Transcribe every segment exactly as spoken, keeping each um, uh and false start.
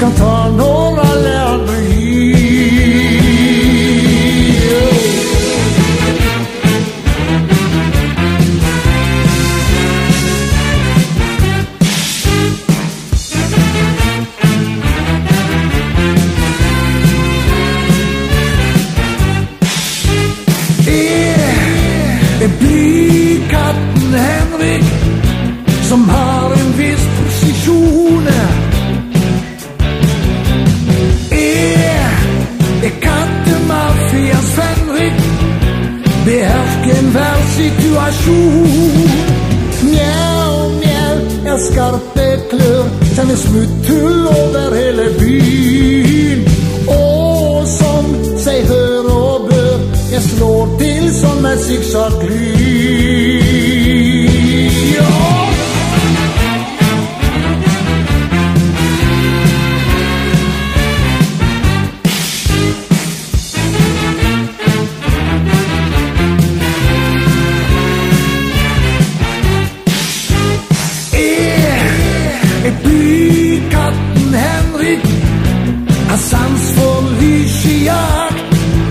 kan ta några länder Det blir katten Henrik som har en viss position. Är, är katten Mafias Fenrik behärskar en världssituation. Mjau, mjau, jag skarpe klör kan en smutthull över hela byn. Och som sig hör och bör, jag slår till som en zigzag-lyn. Ja. Är bykatten Henrik har sans för lyssjakt.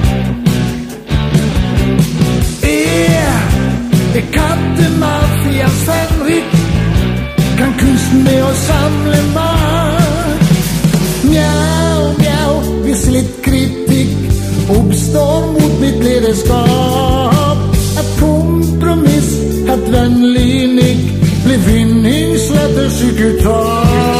Det katten Mafias Fenrik kan kunsten med oss samla makt. Mjau, mjau, vid slitt kritik uppstår mot mitt ledarskap. Ett kompromiss, ett vänlig nick blir vinningslätt psykotat.